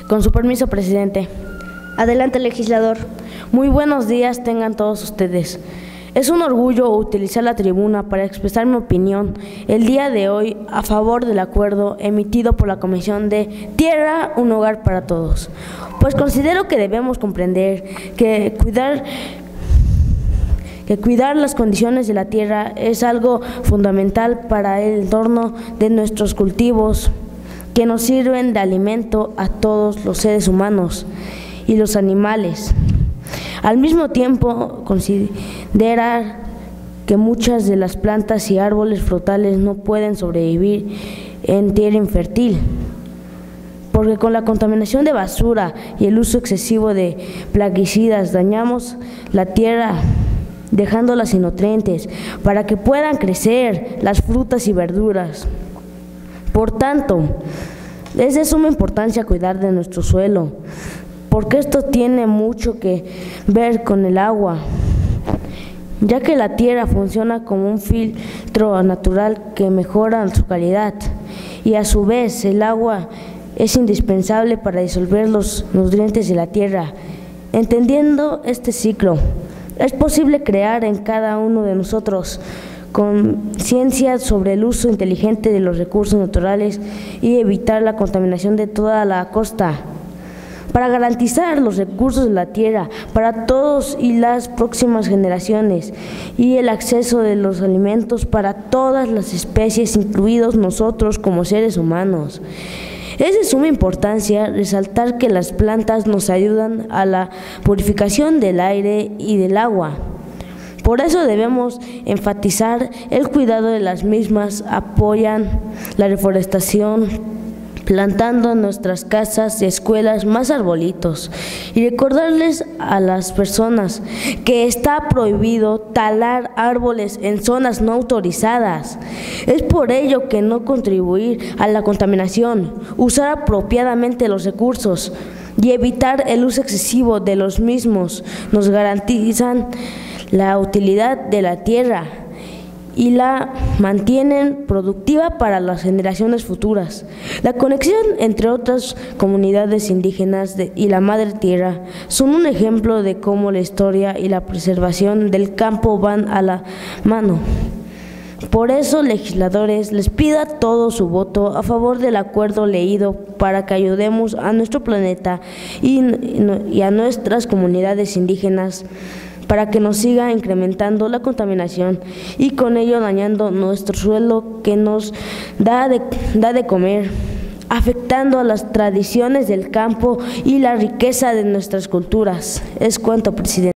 Con su permiso, presidente. Adelante, legislador. Muy buenos días tengan todos ustedes. Es un orgullo utilizar la tribuna para expresar mi opinión el día de hoy a favor del acuerdo emitido por la Comisión de Tierra, un hogar para todos. Pues considero que debemos comprender que cuidar las condiciones de la tierra es algo fundamental para el entorno de nuestros cultivos, que nos sirven de alimento a todos los seres humanos y los animales. Al mismo tiempo, considerar que muchas de las plantas y árboles frutales no pueden sobrevivir en tierra infértil, porque con la contaminación de basura y el uso excesivo de plaguicidas dañamos la tierra, dejándola sin nutrientes para que puedan crecer las frutas y verduras. Por tanto, es de suma importancia cuidar de nuestro suelo, porque esto tiene mucho que ver con el agua, ya que la tierra funciona como un filtro natural que mejora su calidad, y a su vez el agua es indispensable para disolver los nutrientes de la tierra. Entendiendo este ciclo, es posible crear en cada uno de nosotros conciencia sobre el uso inteligente de los recursos naturales y evitar la contaminación de toda la costa, para garantizar los recursos de la tierra para todos y las próximas generaciones y el acceso de los alimentos para todas las especies, incluidos nosotros como seres humanos. Es de suma importancia resaltar que las plantas nos ayudan a la purificación del aire y del agua. Por eso debemos enfatizar el cuidado de las mismas, apoyan la reforestación, plantando en nuestras casas y escuelas más arbolitos, y recordarles a las personas que está prohibido talar árboles en zonas no autorizadas. Es por ello que no contribuir a la contaminación, usar apropiadamente los recursos y evitar el uso excesivo de los mismos nos garantizan la utilidad de la tierra y la mantienen productiva para las generaciones futuras. La conexión entre otras comunidades indígenas y la madre tierra son un ejemplo de cómo la historia y la preservación del campo van a la mano. Por eso, legisladores, les pido a todos su voto a favor del acuerdo leído para que ayudemos a nuestro planeta y a nuestras comunidades indígenas, para que nos siga incrementando la contaminación y con ello dañando nuestro suelo que nos da de comer, afectando a las tradiciones del campo y la riqueza de nuestras culturas. Es cuanto, presidente.